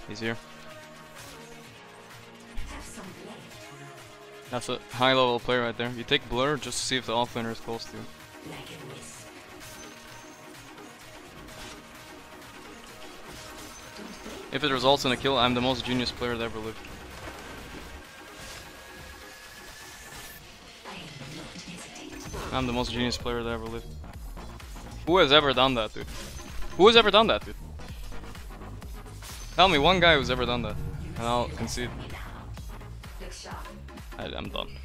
He's here. That's a high level player right there. You take blur just to see if the offlaner is close to you. If it results in a kill, I'm the most genius player that ever lived. I'm the most genius player that ever lived. Who has ever done that, dude? Who has ever done that, dude? Tell me one guy who's ever done that, and I'll concede. I'm done.